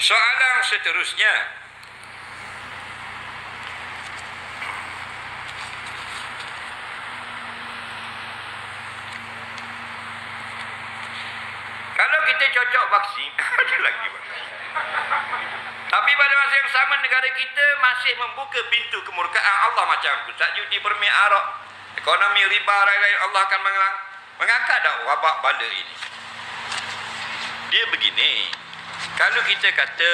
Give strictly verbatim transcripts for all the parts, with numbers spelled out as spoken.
Soalan seterusnya, kalau kita cocok vaksin, ada lagi vaksin. Tapi pada masa yang sama negara kita masih membuka pintu kemurkaan Allah macam pusat judi, permit arak, ekonomi riba, lain-lain. Allah akan mengang, mengangkat dah wabak bala ini. Dia begini, kalau kita kata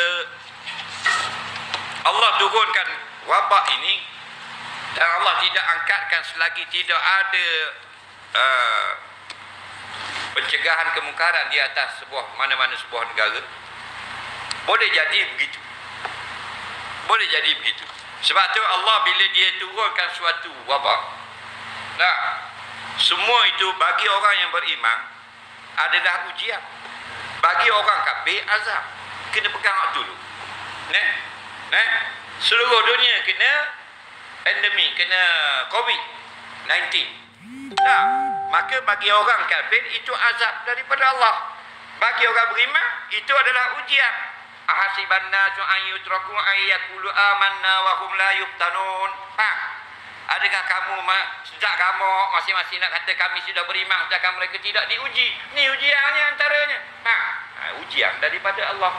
Allah turunkan wabak ini dan Allah tidak angkatkan selagi tidak ada uh, pencegahan kemungkaran di atas sebuah mana-mana sebuah negara, boleh jadi begitu. Boleh jadi begitu. Sebab tu Allah bila dia turunkan suatu wabak, nah, semua itu bagi orang yang beriman adalah ujian. Bagi orang kafir azab. Kena pegang dulu. Nah, nah, seluruh dunia kena pandemik, kena covid sembilan belas. Nah, maka bagi orang kafir itu azab daripada Allah. Bagi orang beriman itu adalah ujian. Ahasiban nasu an yutraku an yaqulu amanna wa hum la yuftanun. Ha. Adakah kamu sejak kamu masing-masing nak kata kami sudah beriman sedangkan mereka tidak diuji? Ni ujiannya antaranya. Ha. Ha, ujian daripada Allah.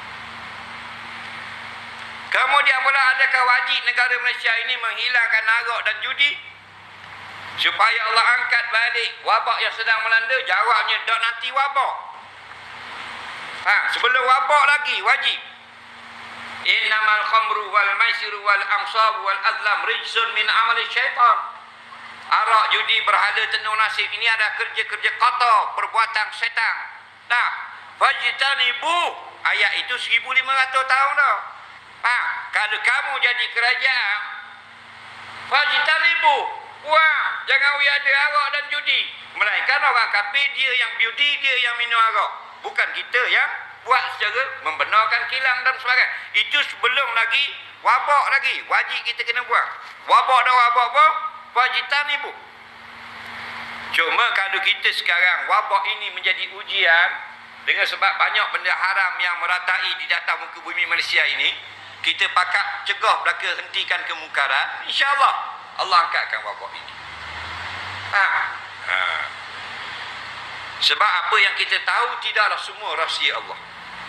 Kemudian pula, adakah wajib negara Malaysia ini menghilangkan arak dan judi supaya Allah angkat balik wabak yang sedang melanda? Jawabnya, dak nanti wabak. Ha, sebelum wabak lagi wajib. Innamal khamru wal maisiru wal ansabu wal azlam rijsun min amali syaitan. Arak, judi, berhala, tenung nasib ini adalah kerja-kerja kotor, perbuatan syaitan. Nah, fajtanibu, ayat itu seribu lima ratus tahun dah. Ha, kalau kamu jadi kerajaan, fajtanibu, wah, jangan we ada arak dan judi. Melainkan orang kafir dia yang judi, dia yang minum arak. Bukan kita yang buat secara membenarkan kilang dan sebagainya. Itu sebelum lagi wabak lagi. Wajib kita kena buang. Wabak dah wabak apa? Fajtanibu. Cuma kalau kita sekarang wabak ini menjadi ujian dengan sebab banyak benda haram yang meratai di atas muka bumi Malaysia ini, kita pakat cegah belaka, hentikan kemungkaran, insya-Allah Allah angkatkan wabak ini. Ha. Ha. Sebab apa yang kita tahu tidaklah semua rahsia Allah.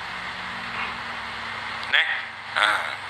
Nah, ha.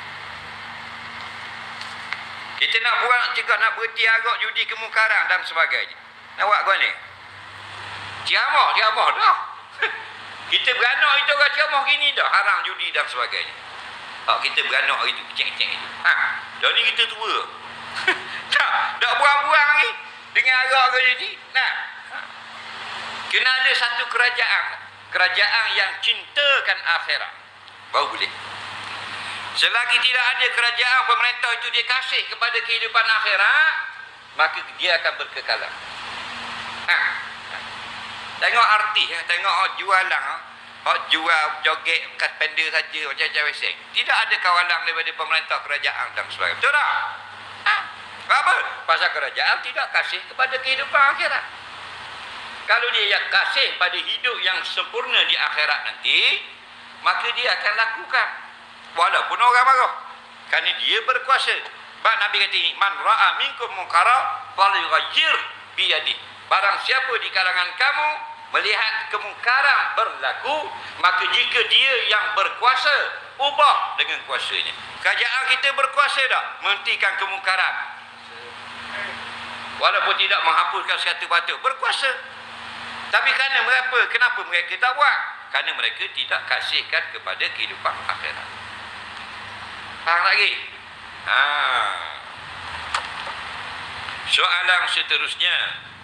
Kita nak buat, nak cegah, nak berhenti arak, judi, kemungkaran dan sebagainya. Nak buat kau ni? Ceramah, ceramah dah. Kita beranak itu orang ceramah gini dah, haram judi dan sebagainya. Oh, kita beranak itu kecil-kecil itu. Ha, dah ni kita tua. Tak, dah buang-buang ni dengan arak ke judi. Nah. Ha. Kena ada satu kerajaan, kerajaan yang cintakan akhirat, baru boleh. Selagi tidak ada kerajaan pemerintah itu dia kasih kepada kehidupan akhirat, maka dia akan berkekalan. Ha. Tengok artis, tengok orang jualan, orang jual joget bekas pendek saja macam-macam weseng. Tidak ada kawalan daripada pemerintah, kerajaan dan sebagainya. Betul tak? Ha. Apa? Pasal kerajaan tidak kasih kepada kehidupan akhirat. Kalau dia yang kasih pada hidup yang sempurna di akhirat nanti, maka dia akan lakukan walaupun orang marah, kerana dia berkuasa. Sebab Nabi kata ini, man ra'a minkum munkara falyughayyir biyadihi. Barang siapa di kalangan kamu melihat kemungkaran berlaku, maka jika dia yang berkuasa, ubah dengan kuasanya. Kerajaan kita berkuasa tak menghentikan kemungkaran? Walaupun tidak menghapuskan satu batu, berkuasa. Tapi kerana mereka, kenapa mereka tak buat? Kerana mereka tidak kasihkan kepada kehidupan akhirat. Faham lagi? Ha. Soalan seterusnya,